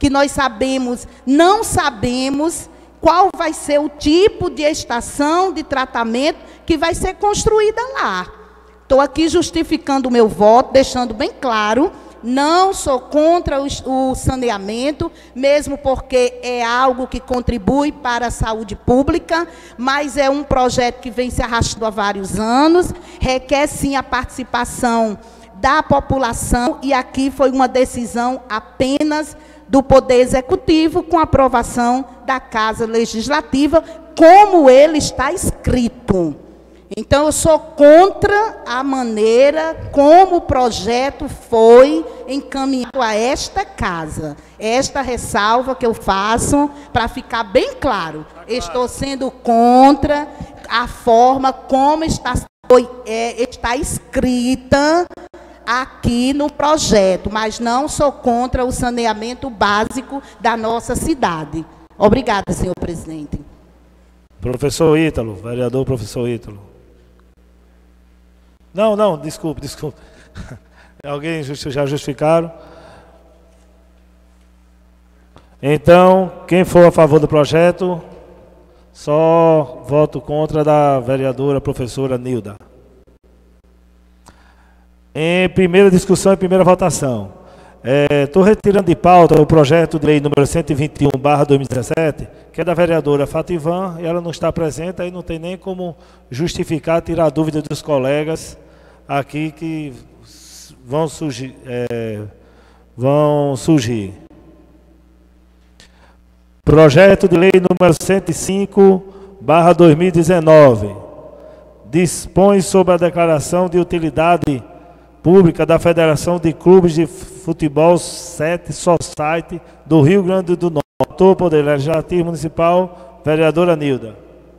que nós sabemos, não sabemos qual vai ser o tipo de estação de tratamento que vai ser construída lá. Estou aqui justificando o meu voto, deixando bem claro, não sou contra o, o saneamento, mesmo porque é algo que contribui para a saúde pública, mas é um projeto que vem se arrastando há vários anos, requer sim a participação da população, e aqui foi uma decisão apenas do Poder Executivo, com aprovação da Casa Legislativa, como ele está escrito. Então, eu sou contra a maneira como o projeto foi encaminhado a esta casa. Esta ressalva que eu faço, para ficar bem claro, estou sendo contra a forma como está, foi, é, está escrita aqui no projeto, mas não sou contra o saneamento básico da nossa cidade. Obrigada, senhor presidente. Professor Ítalo, vereador professor Ítalo. Não, não, desculpe, desculpe. Alguém já justificaram? Então, quem for a favor do projeto, só voto contra da vereadora professora Nilda. Em primeira discussão e primeira votação. Estou é, retirando de pauta o projeto de lei número cento e vinte e um barra dois mil e dezessete, que é da vereadora Fativan, e ela não está presente, aí não tem nem como justificar, tirar dúvida dos colegas aqui que vão surgir. É, vão surgir. Projeto de lei número cento e cinco barra dois mil e dezenove, dispõe sobre a declaração de utilidade pública da Federação de Clubes de Futebol sete Society do Rio Grande do Norte. Autor, Poder Legislativo Municipal, vereadora Nilda.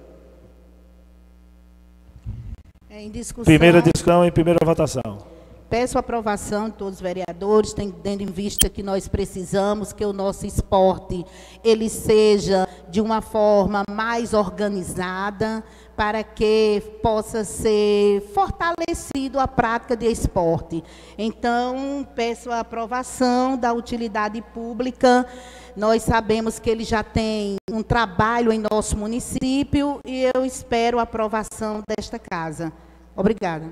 Em discussão, primeira discussão e primeira votação. Peço a aprovação de todos os vereadores, tendo em vista que nós precisamos que o nosso esporte ele seja de uma forma mais organizada, para que possa ser fortalecido a prática de esporte. Então, peço a aprovação da utilidade pública. Nós sabemos que ele já tem um trabalho em nosso município e eu espero a aprovação desta casa. Obrigada.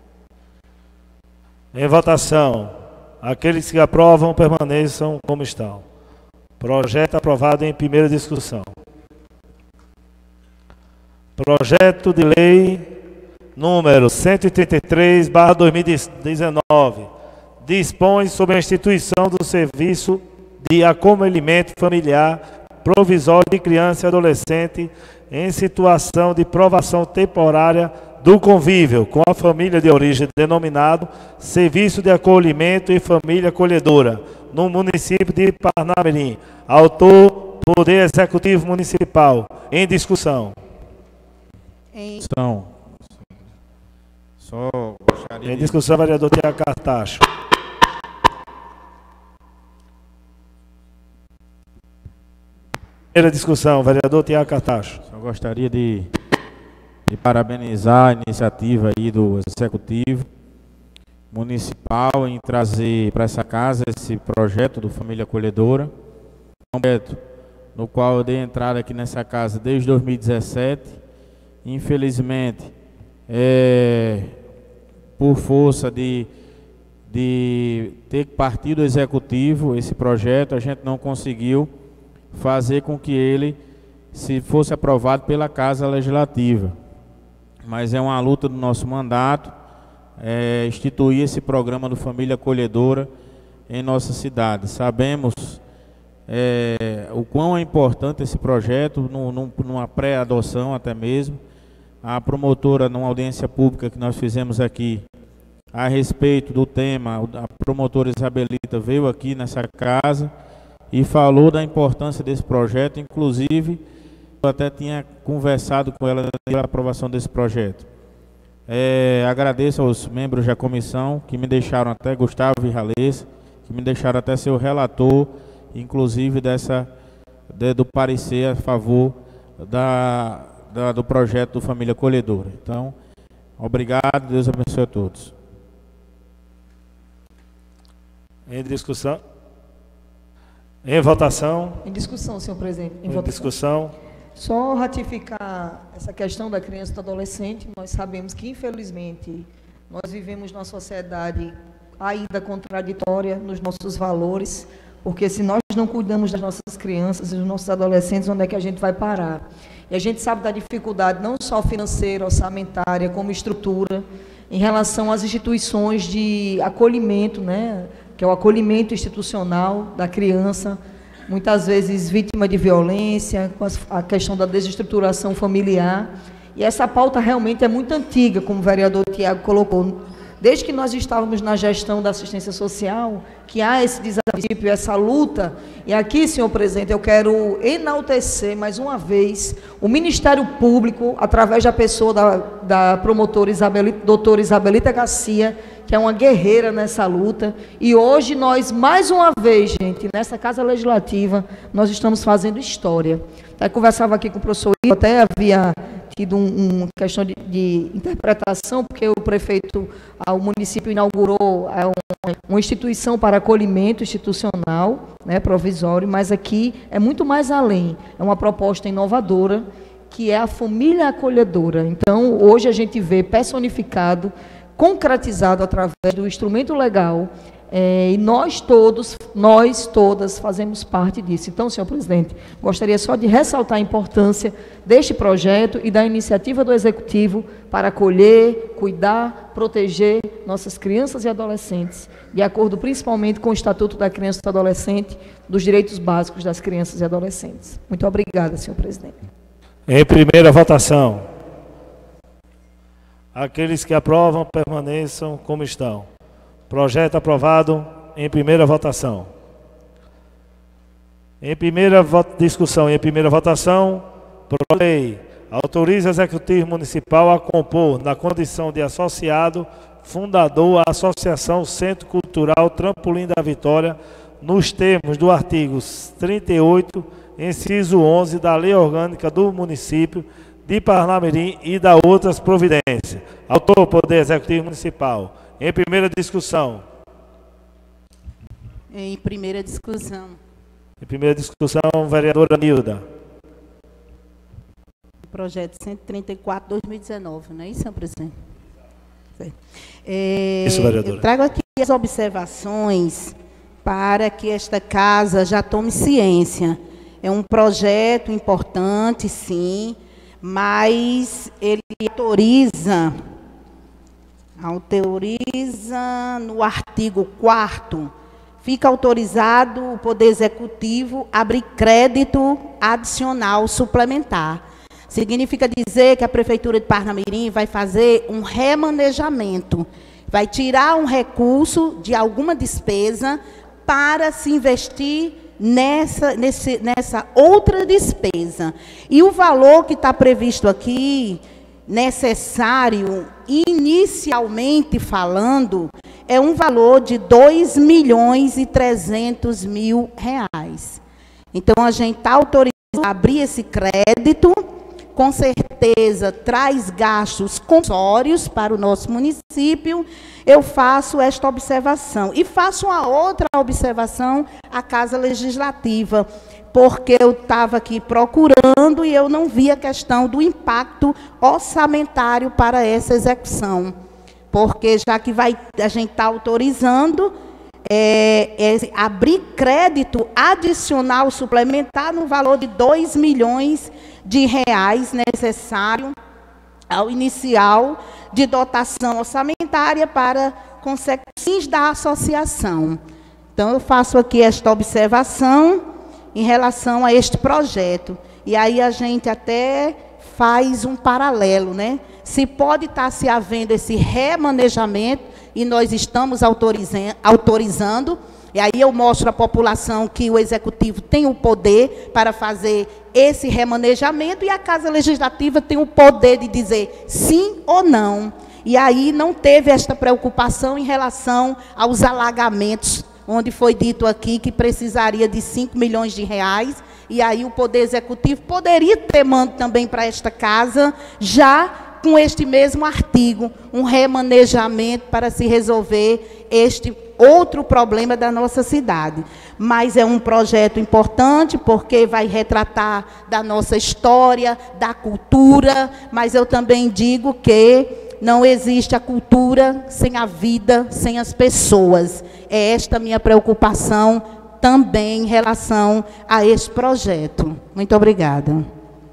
Em votação, aqueles que aprovam permaneçam como estão. Projeto aprovado em primeira discussão. Projeto de lei número cento e trinta e três barra dois mil e dezenove, dispõe sobre a instituição do serviço de acolhimento familiar provisório de criança e adolescente em situação de provação temporária do convívio com a família de origem denominado Serviço de Acolhimento e Família Acolhedora, no município de Parnamirim. Autor, Poder Executivo Municipal. Em discussão. Em discussão. Só gostaria em discussão, de... vereador Tiago Cartacho. Primeira discussão, vereador Tiago Cartacho. Só gostaria de, de parabenizar a iniciativa aí do Executivo Municipal em trazer para essa casa esse projeto do Família Acolhedora, um projeto no qual eu dei entrada aqui nessa casa desde dois mil e dezessete. Infelizmente, é, por força de, de ter que partir do Executivo esse projeto, a gente não conseguiu fazer com que ele se fosse aprovado pela Casa Legislativa. Mas é uma luta do nosso mandato, é, instituir esse programa do Família Acolhedora em nossa cidade. Sabemos é, o quão é importante esse projeto, no, no, numa pré-adoção até mesmo. A promotora, numa audiência pública que nós fizemos aqui, a respeito do tema, a promotora Isabelita veio aqui nessa casa e falou da importância desse projeto, inclusive eu até tinha conversado com ela na aprovação desse projeto. É, agradeço aos membros da comissão que me deixaram até, Gustavo e Ralês, que me deixaram até ser o relator, inclusive dessa, de, do parecer a favor da, da, do projeto do Família Acolhedora. Então, obrigado, Deus abençoe a todos. Em discussão. Em votação. Em discussão, senhor presidente. Em, em votação. discussão. Só ratificar essa questão da criança e do adolescente. Nós sabemos que, infelizmente, nós vivemos numa sociedade ainda contraditória nos nossos valores, porque se nós não cuidamos das nossas crianças e dos nossos adolescentes, onde é que a gente vai parar? E a gente sabe da dificuldade não só financeira, orçamentária, como estrutura, em relação às instituições de acolhimento, né, que é o acolhimento institucional da criança, muitas vezes vítima de violência, com a questão da desestruturação familiar. E essa pauta realmente é muito antiga, como o vereador Tiago colocou. Desde que nós estávamos na gestão da assistência social, que há esse desafio, essa luta. E aqui, senhor presidente, eu quero enaltecer mais uma vez o Ministério Público, através da pessoa da, da promotora Isabelita, doutora Isabelita Garcia, que é uma guerreira nessa luta. E hoje nós, mais uma vez, gente, nessa Casa Legislativa, nós estamos fazendo história. Eu conversava aqui com o professor Ito, até havia tido um, uma questão de, de interpretação, porque o prefeito, o município inaugurou é, uma, uma instituição para acolhimento institucional, né, provisório, mas aqui é muito mais além. É uma proposta inovadora, que é a família acolhedora. Então, hoje a gente vê personificado, concretizado através do instrumento legal, é, e nós todos, nós todas fazemos parte disso. Então, senhor presidente, gostaria só de ressaltar a importância deste projeto e da iniciativa do Executivo para acolher, cuidar, proteger nossas crianças e adolescentes, de acordo principalmente com o Estatuto da Criança e do Adolescente, dos direitos básicos das crianças e adolescentes. Muito obrigada, senhor presidente. Em primeira votação. Aqueles que aprovam, permaneçam como estão. Projeto aprovado em primeira votação. Em primeira vo discussão e em primeira votação, lei autoriza o Executivo Municipal a compor, na condição de associado, fundador, a Associação Centro Cultural Trampolim da Vitória, nos termos do artigo trinta e oito, inciso onze da Lei Orgânica do Município de Parnamirim e da outras providências. Autor, Poder Executivo Municipal. Em primeira discussão. Em primeira discussão. Em primeira discussão, vereadora Nilda. Projeto cento e trinta e quatro, dois mil e dezenove, não é isso, senhor presidente? É, isso, vereadora. Eu trago aqui as observações para que esta casa já tome ciência. É um projeto importante, sim, mas ele autoriza... autoriza no artigo quarto, fica autorizado o Poder Executivo abrir crédito adicional suplementar. Significa dizer que a Prefeitura de Parnamirim vai fazer um remanejamento, vai tirar um recurso de alguma despesa para se investir nessa, nesse, nessa outra despesa. E o valor que está previsto aqui, necessário, inicialmente falando, é um valor de dois milhões e trezentos mil reais. Então, a gente está autorizado a abrir esse crédito, com certeza traz gastos compulsórios para o nosso município. Eu faço esta observação. E faço uma outra observação à Casa Legislativa, porque eu estava aqui procurando e eu não vi a questão do impacto orçamentário para essa execução. Porque já que vai, a gente está autorizando é, é, abrir crédito adicional suplementar no valor de dois milhões de reais necessário ao inicial de dotação orçamentária para consequências da associação. Então, eu faço aqui esta observação em relação a este projeto. E aí a gente até faz um paralelo, né? Se pode estar se havendo esse remanejamento, e nós estamos autorizando, e aí eu mostro à população que o Executivo tem o poder para fazer esse remanejamento, e a Casa Legislativa tem o poder de dizer sim ou não. E aí não teve esta preocupação em relação aos alagamentos, onde foi dito aqui que precisaria de cinco milhões de reais, e aí o Poder Executivo poderia ter mandado também para esta casa, já com este mesmo artigo, um remanejamento para se resolver este outro problema da nossa cidade. Mas é um projeto importante, porque vai retratar da nossa história, da cultura, mas eu também digo que não existe a cultura sem a vida, sem as pessoas. É esta minha preocupação também em relação a este projeto. Muito obrigada.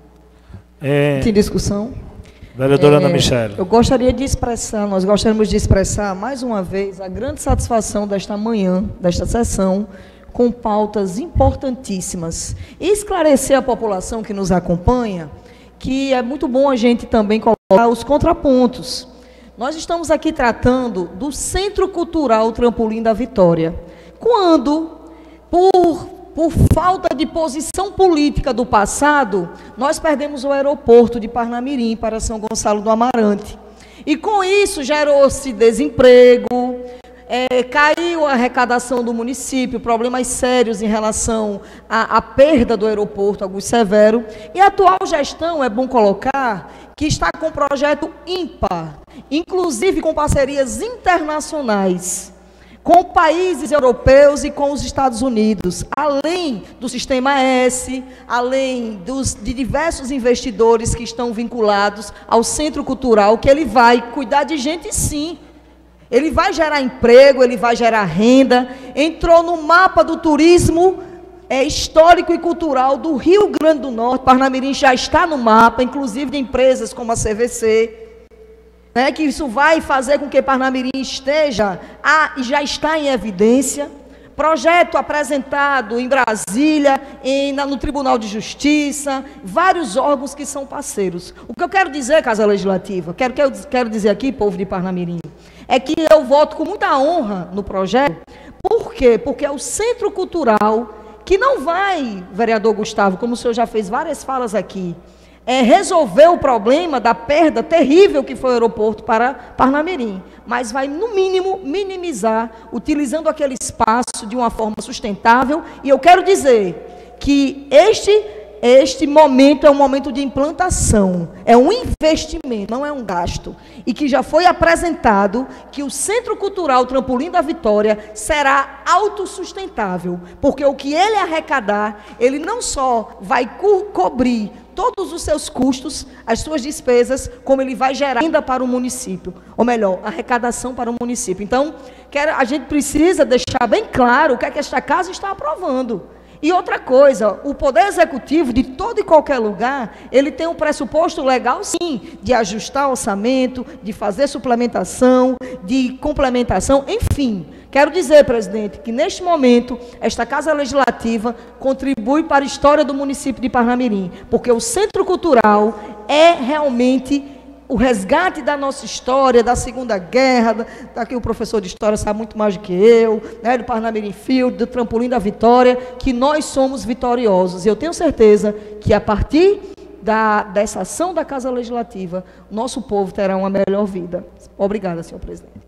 É... Tem discussão? Vereadora é, Ana Michele. Eu gostaria de expressar, nós gostaríamos de expressar mais uma vez a grande satisfação desta manhã, desta sessão, com pautas importantíssimas. E esclarecer a população que nos acompanha que é muito bom a gente também colocar os contrapontos. Nós estamos aqui tratando do Centro Cultural Trampolim da Vitória. Quando, por, por falta de posição política do passado, nós perdemos o aeroporto de Parnamirim para São Gonçalo do Amarante. E com isso gerou-se desemprego, é, caiu a arrecadação do município, problemas sérios em relação à, à perda do aeroporto Augusto Severo. E a atual gestão, é bom colocar, que está com um projeto ímpar, inclusive com parcerias internacionais, com países europeus e com os Estados Unidos, além do Sistema S, além dos, de diversos investidores que estão vinculados ao Centro Cultural, que ele vai cuidar de gente, sim. Ele vai gerar emprego, ele vai gerar renda. Entrou no mapa do turismo é, histórico e cultural do Rio Grande do Norte. Parnamirim já está no mapa, inclusive de empresas como a C V C. Né, que isso vai fazer com que Parnamirim esteja, ah, e já está em evidência. Projeto apresentado em Brasília, em, na, no Tribunal de Justiça, vários órgãos que são parceiros. O que eu quero dizer, Casa Legislativa, quero, quero, quero dizer aqui, povo de Parnamirim, é que eu voto com muita honra no projeto. Por quê? Porque é o Centro Cultural que não vai, vereador Gustavo, como o senhor já fez várias falas aqui, é resolver o problema da perda terrível que foi o aeroporto para Parnamirim, mas vai, no mínimo, minimizar, utilizando aquele espaço de uma forma sustentável. E eu quero dizer que este, este momento é um momento de implantação, é um investimento, não é um gasto, e que já foi apresentado que o Centro Cultural Trampolim da Vitória será autossustentável, porque o que ele arrecadar, ele não só vai co- cobrir todos os seus custos, as suas despesas, como ele vai gerar ainda para o município, ou melhor, arrecadação para o município. Então, quero, a gente precisa deixar bem claro o que é que esta casa está aprovando. E outra coisa, o Poder Executivo de todo e qualquer lugar, ele tem um pressuposto legal, sim, de ajustar o orçamento, de fazer suplementação, de complementação, enfim. Quero dizer, presidente, que neste momento, esta Casa Legislativa contribui para a história do município de Parnamirim, porque o Centro Cultural é realmente o resgate da nossa história, da Segunda Guerra, daqui o professor de História sabe muito mais do que eu, né, do Parnamirim Field, do Trampolim da Vitória, que nós somos vitoriosos. E eu tenho certeza que a partir da, dessa ação da Casa Legislativa, nosso povo terá uma melhor vida. Obrigada, senhor presidente.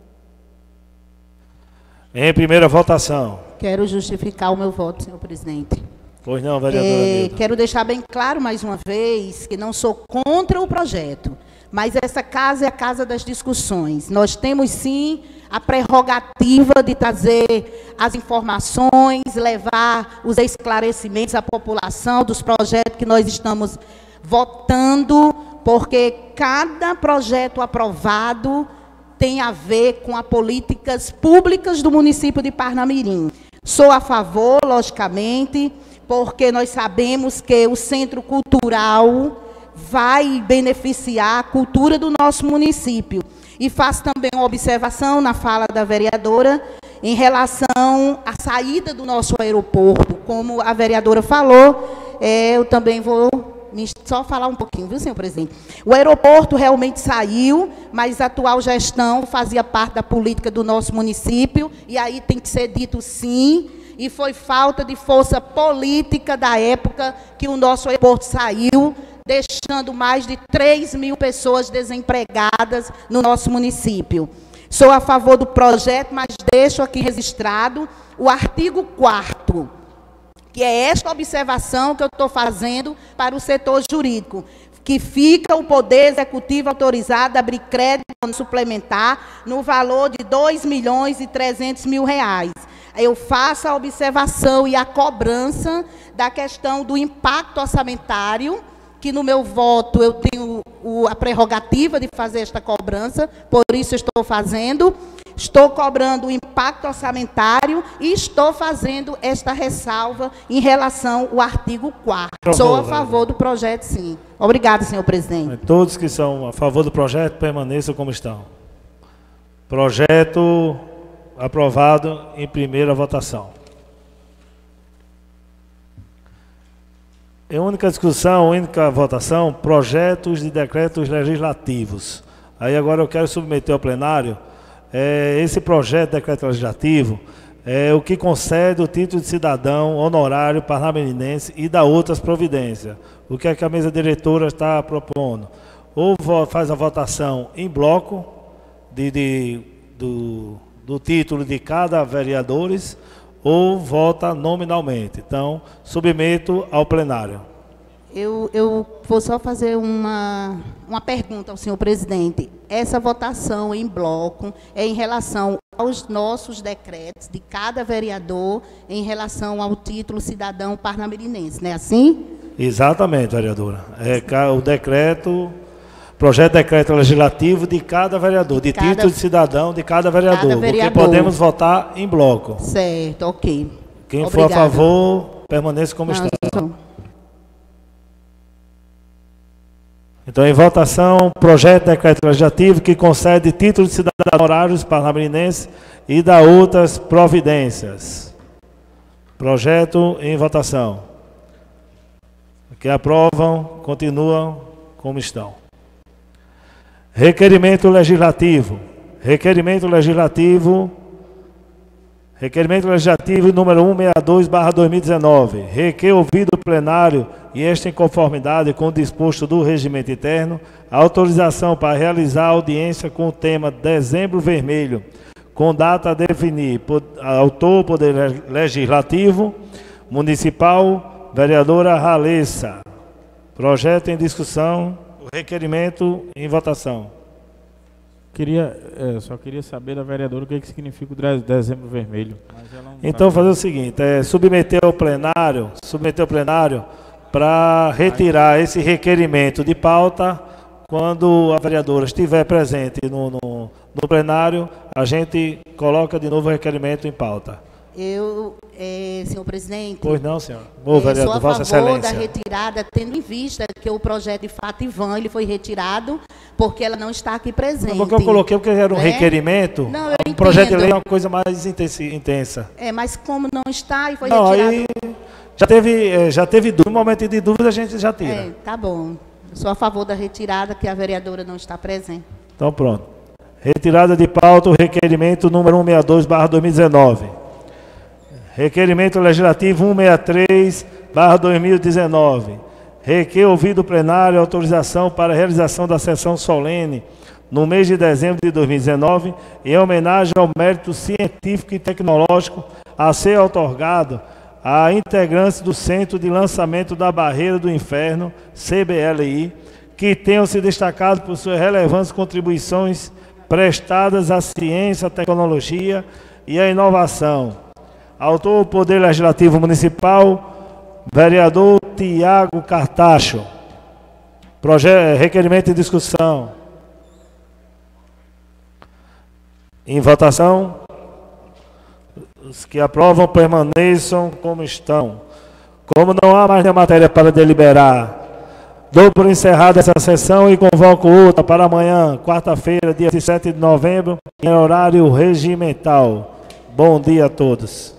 Em primeira votação. Quero justificar o meu voto, senhor presidente. Pois não, vereadora É, Nilda. quero deixar bem claro mais uma vez que não sou contra o projeto, mas essa casa é a casa das discussões. Nós temos, sim, a prerrogativa de trazer as informações, levar os esclarecimentos à população dos projetos que nós estamos votando, porque cada projeto aprovado tem a ver com as políticas públicas do município de Parnamirim. Sou a favor, logicamente, porque nós sabemos que o Centro Cultural vai beneficiar a cultura do nosso município. E faço também uma observação na fala da vereadora em relação à saída do nosso aeroporto. Como a vereadora falou, é, eu também vou me só falar um pouquinho, viu, senhor presidente? O aeroporto realmente saiu, mas a atual gestão fazia parte da política do nosso município, e aí tem que ser dito sim, e foi falta de força política da época que o nosso aeroporto saiu, deixando mais de três mil pessoas desempregadas no nosso município. Sou a favor do projeto, mas deixo aqui registrado o artigo quarto, que é esta observação que eu estou fazendo para o setor jurídico. que fica o Poder Executivo autorizado a abrir crédito suplementar no valor de dois milhões e trezentos mil reais. Eu faço a observação e a cobrança da questão do impacto orçamentário, que no meu voto eu tenho o, a prerrogativa de fazer esta cobrança, por isso estou fazendo. Estou cobrando o impacto orçamentário e estou fazendo esta ressalva em relação ao artigo quarto. Sou a favor do projeto, sim. Obrigada, senhor presidente. Todos que são a favor do projeto permaneçam como estão. Projeto aprovado em primeira votação. Em única discussão, única votação, projetos de decretos legislativos. Aí agora eu quero submeter ao plenário é, esse projeto de decreto legislativo, é o que concede o título de cidadão honorário parnamirinense e dá outras providências. O que é que a mesa diretora está propondo? Ou faz a votação em bloco de, de, do, do título de cada vereadores, ou vota nominalmente. Então, submeto ao plenário. Eu, eu vou só fazer uma, uma pergunta ao senhor presidente. Essa votação em bloco é em relação aos nossos decretos de cada vereador em relação ao título cidadão parnamirinense, não é assim? Exatamente, vereadora. É o decreto, projeto de decreto legislativo de cada vereador, de cada, título de cidadão de cada vereador, cada vereador, porque podemos votar em bloco. Certo, ok. Quem Obrigada. for a favor, permaneça como Não, está. não. Então, em votação, projeto de decreto legislativo que concede título de cidadão honorários parnamirinense e dá outras providências. Projeto em votação. Que aprovam, continuam como estão. Requerimento legislativo. Requerimento legislativo. Requerimento legislativo número cento e sessenta e dois barra dois mil e dezenove. Requer ouvido o plenário e este em conformidade com o disposto do regimento interno, a autorização para realizar audiência com o tema Dezembro Vermelho, com data a definir, autor Poder Legislativo, Municipal, vereadora Ralessa. Projeto em discussão, o requerimento em votação. Queria, é, só queria saber da vereadora o que, é que significa o Dezembro Vermelho. Mas ela não então, sabe. fazer o seguinte, é, submeter ao plenário, submeter ao plenário para retirar esse requerimento de pauta. Quando a vereadora estiver presente no, no, no plenário, a gente coloca de novo o requerimento em pauta. Eu, é, senhor presidente... Pois não, senhor. Ô, vereador, sou a Vossa favor Excelência. da retirada, tendo em vista que o projeto de fato Ivan, ele foi retirado porque ela não está aqui presente. Porque eu coloquei porque era um né? requerimento, não, eu um projeto de entendo. lei é uma coisa mais intensa. É, mas como não está e foi não, retirado... Aí já teve, já teve dúvida, no momento de dúvida a gente já tira. É, tá bom. Eu sou a favor da retirada, que a vereadora não está presente. Então pronto. Retirada de pauta o requerimento número cento e sessenta e dois barra dois mil e dezenove. Requerimento legislativo cento e sessenta e três barra dois mil e dezenove. Requer ouvido o plenário autorização para a realização da sessão solene no mês de dezembro de dois mil e dezenove, em homenagem ao mérito científico e tecnológico a ser outorgado a integrantes do Centro de Lançamento da Barreira do Inferno, C B L I, que tenham se destacado por suas relevantes contribuições prestadas à ciência, à tecnologia e à inovação. Autor do Poder Legislativo Municipal, vereador Tiago Cartacho. Projeto, requerimento em discussão. Em votação. Os que aprovam permaneçam como estão. Como não há mais nenhuma matéria para deliberar, dou por encerrada essa sessão e convoco outra para amanhã, quarta-feira, dia sete de novembro, em horário regimental. Bom dia a todos.